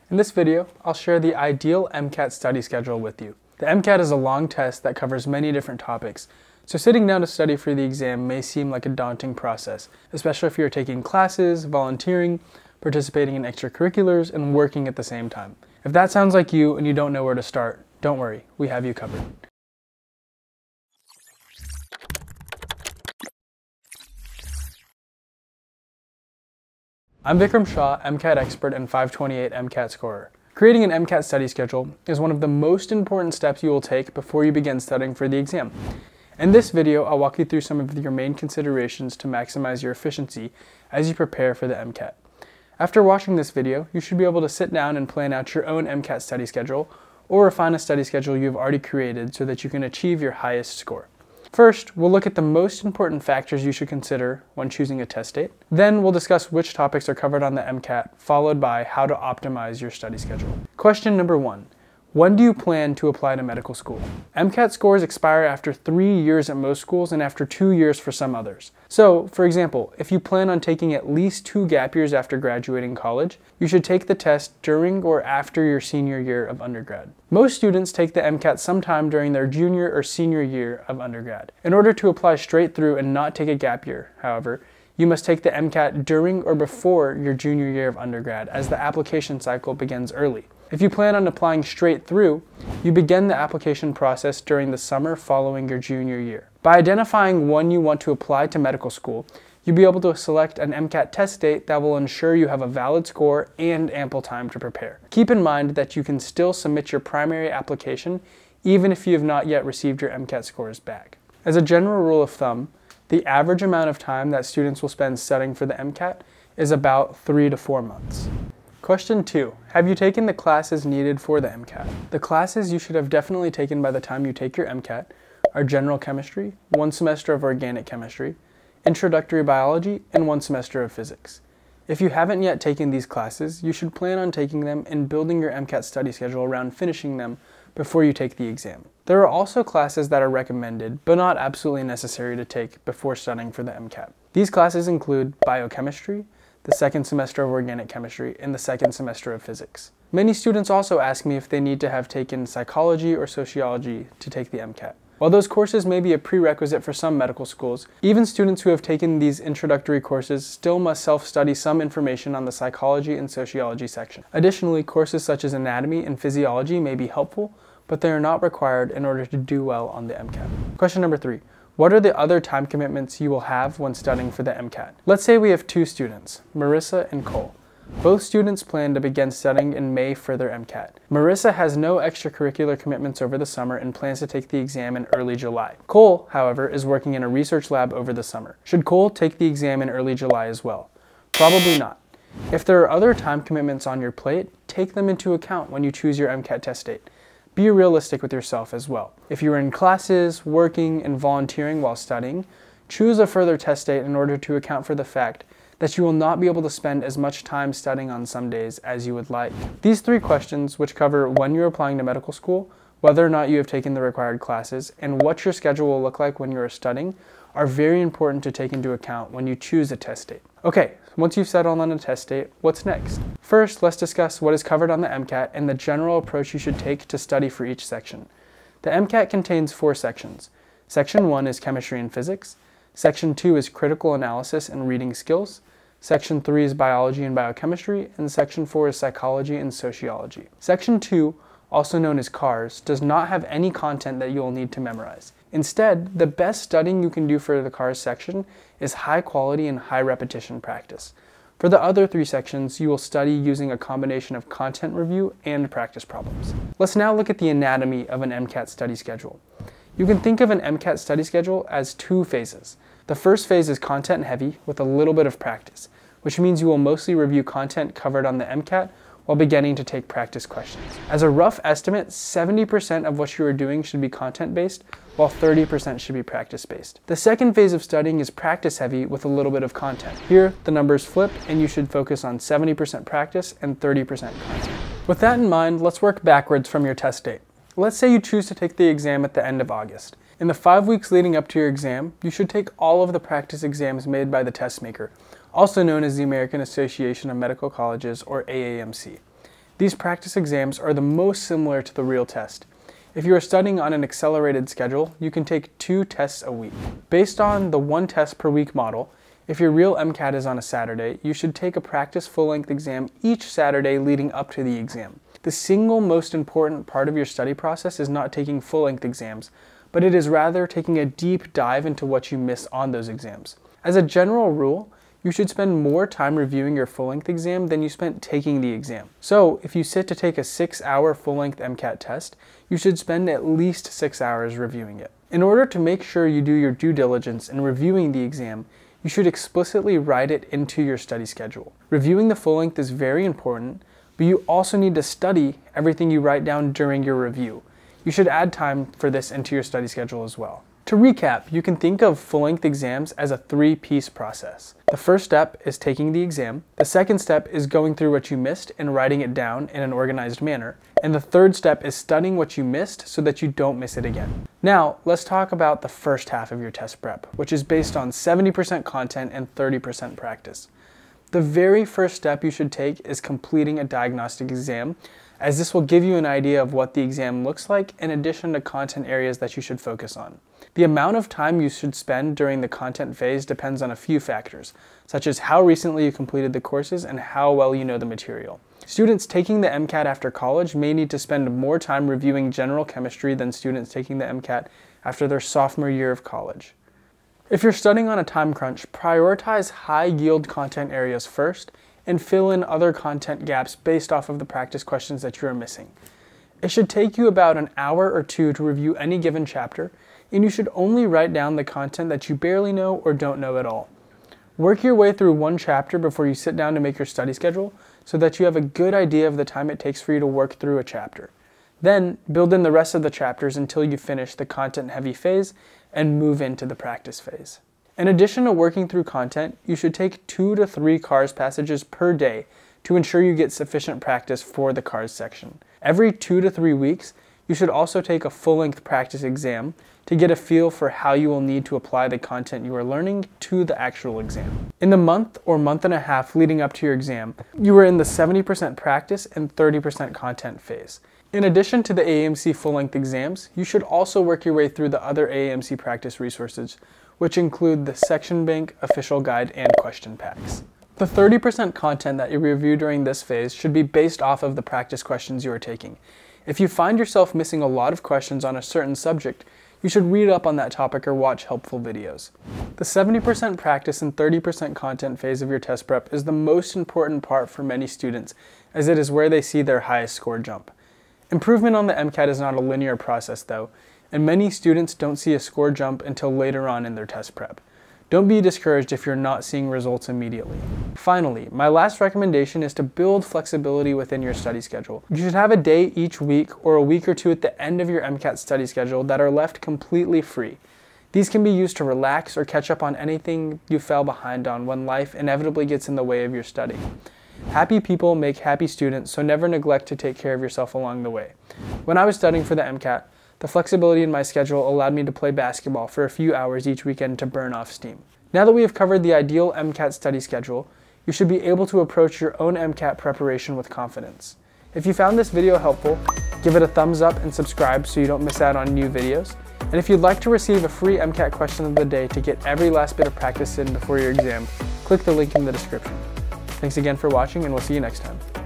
In this video, I'll share the ideal MCAT study schedule with you. The MCAT is a long test that covers many different topics, so sitting down to study for the exam may seem like a daunting process, especially if you're taking classes, volunteering, participating in extracurriculars, and working at the same time. If that sounds like you and you don't know where to start, don't worry, we have you covered. I'm Vikram Shah, MCAT expert and 528 MCAT scorer. Creating an MCAT study schedule is one of the most important steps you will take before you begin studying for the exam. In this video, I'll walk you through some of your main considerations to maximize your efficiency as you prepare for the MCAT. After watching this video, you should be able to sit down and plan out your own MCAT study schedule or refine a study schedule you've already created so that you can achieve your highest score. First, we'll look at the most important factors you should consider when choosing a test date. Then we'll discuss which topics are covered on the MCAT, followed by how to optimize your study schedule. Question number 1. When do you plan to apply to medical school? MCAT scores expire after 3 years at most schools and after 2 years for some others. So, for example, if you plan on taking at least 2 gap years after graduating college, you should take the test during or after your senior year of undergrad. Most students take the MCAT sometime during their junior or senior year of undergrad. In order to apply straight through and not take a gap year, however, you must take the MCAT during or before your junior year of undergrad, as the application cycle begins early. If you plan on applying straight through, you begin the application process during the summer following your junior year. By identifying when you want to apply to medical school, you'll be able to select an MCAT test date that will ensure you have a valid score and ample time to prepare. Keep in mind that you can still submit your primary application even if you have not yet received your MCAT scores back. As a general rule of thumb, the average amount of time that students will spend studying for the MCAT is about 3 to 4 months. Question 2. Have you taken the classes needed for the MCAT? The classes you should have definitely taken by the time you take your MCAT are general chemistry, 1 semester of organic chemistry, introductory biology, and 1 semester of physics. If you haven't yet taken these classes, you should plan on taking them and building your MCAT study schedule around finishing them before you take the exam. There are also classes that are recommended, but not absolutely necessary to take before studying for the MCAT. These classes include biochemistry, the 2nd semester of organic chemistry, and the 2nd semester of physics. Many students also ask me if they need to have taken psychology or sociology to take the MCAT. While those courses may be a prerequisite for some medical schools, even students who have taken these introductory courses still must self-study some information on the psychology and sociology section. Additionally, courses such as anatomy and physiology may be helpful, but they are not required in order to do well on the MCAT. Question number 3. What are the other time commitments you will have when studying for the MCAT? Let's say we have 2 students, Marissa and Cole. Both students plan to begin studying in May for their MCAT. Marissa has no extracurricular commitments over the summer and plans to take the exam in early July. Cole, however, is working in a research lab over the summer. Should Cole take the exam in early July as well? Probably not. If there are other time commitments on your plate, take them into account when you choose your MCAT test date. Be realistic with yourself as well. If you're in classes, working, and volunteering while studying, choose a further test date in order to account for the fact that you will not be able to spend as much time studying on some days as you would like. These 3 questions, which cover when you're applying to medical school, whether or not you have taken the required classes, and what your schedule will look like when you are studying, are very important to take into account when you choose a test date. Okay, once you've settled on a test date, what's next? First, let's discuss what is covered on the MCAT and the general approach you should take to study for each section. The MCAT contains 4 sections. Section 1 is chemistry and physics. Section 2 is critical analysis and reading skills. Section 3 is biology and biochemistry, and Section 4 is psychology and sociology. Section 2, also known as CARS, does not have any content that you will need to memorize. Instead, the best studying you can do for the CARS section is high quality and high repetition practice. For the other 3 sections, you will study using a combination of content review and practice problems. Let's now look at the anatomy of an MCAT study schedule. You can think of an MCAT study schedule as 2 phases. The first phase is content heavy with a little bit of practice, which means you will mostly review content covered on the MCAT while beginning to take practice questions. As a rough estimate, 70% of what you are doing should be content-based, while 30% should be practice-based. The second phase of studying is practice-heavy with a little bit of content. Here, the numbers flip, and you should focus on 70% practice and 30% content. With that in mind, let's work backwards from your test date. Let's say you choose to take the exam at the end of August. In the 5 weeks leading up to your exam, you should take all of the practice exams made by the test maker, also known as the American Association of Medical Colleges, or AAMC. These practice exams are the most similar to the real test. If you are studying on an accelerated schedule, you can take 2 tests a week. Based on the 1 test per week model, if your real MCAT is on a Saturday, you should take a practice full-length exam each Saturday leading up to the exam. The single most important part of your study process is not taking full-length exams, but it is rather taking a deep dive into what you miss on those exams. As a general rule, you should spend more time reviewing your full-length exam than you spent taking the exam. So if you sit to take a 6-hour full-length MCAT test, you should spend at least 6 hours reviewing it. In order to make sure you do your due diligence in reviewing the exam, you should explicitly write it into your study schedule. Reviewing the full length is very important, but you also need to study everything you write down during your review. You should add time for this into your study schedule as well. To recap, you can think of full-length exams as a 3-piece process. The first step is taking the exam. The second step is going through what you missed and writing it down in an organized manner. And the third step is studying what you missed so that you don't miss it again. Now, let's talk about the first half of your test prep, which is based on 70% content and 30% practice. The very first step you should take is completing a diagnostic exam, as this will give you an idea of what the exam looks like in addition to content areas that you should focus on. The amount of time you should spend during the content phase depends on a few factors, such as how recently you completed the courses and how well you know the material. Students taking the MCAT after college may need to spend more time reviewing general chemistry than students taking the MCAT after their sophomore year of college. If you're studying on a time crunch, prioritize high-yield content areas first and fill in other content gaps based off of the practice questions that you are missing. It should take you about an hour or 2 to review any given chapter, and you should only write down the content that you barely know or don't know at all. Work your way through one chapter before you sit down to make your study schedule so that you have a good idea of the time it takes for you to work through a chapter. Then build in the rest of the chapters until you finish the content-heavy phase and move into the practice phase. In addition to working through content, you should take 2 to 3 CARS passages per day to ensure you get sufficient practice for the CARS section. Every 2 to 3 weeks, you should also take a full-length practice exam to get a feel for how you will need to apply the content you are learning to the actual exam. In the month or month and a half leading up to your exam, you are in the 70% practice and 30% content phase. In addition to the AAMC full-length exams, you should also work your way through the other AAMC practice resources, which include the section bank, official guide, and question packs. The 30% content that you review during this phase should be based off of the practice questions you are taking. If you find yourself missing a lot of questions on a certain subject, you should read up on that topic or watch helpful videos. The 70% practice and 30% content phase of your test prep is the most important part for many students, as it is where they see their highest score jump. Improvement on the MCAT is not a linear process though, and many students don't see a score jump until later on in their test prep. Don't be discouraged if you're not seeing results immediately. Finally, my last recommendation is to build flexibility within your study schedule. You should have a day each week or a week or 2 at the end of your MCAT study schedule that are left completely free. These can be used to relax or catch up on anything you fell behind on when life inevitably gets in the way of your study. Happy people make happy students, so never neglect to take care of yourself along the way. When I was studying for the MCAT, the flexibility in my schedule allowed me to play basketball for a few hours each weekend to burn off steam. Now that we have covered the ideal MCAT study schedule, you should be able to approach your own MCAT preparation with confidence. If you found this video helpful, give it a thumbs up and subscribe so you don't miss out on new videos. And if you'd like to receive a free MCAT question of the day to get every last bit of practice in before your exam, click the link in the description. Thanks again for watching, and we'll see you next time.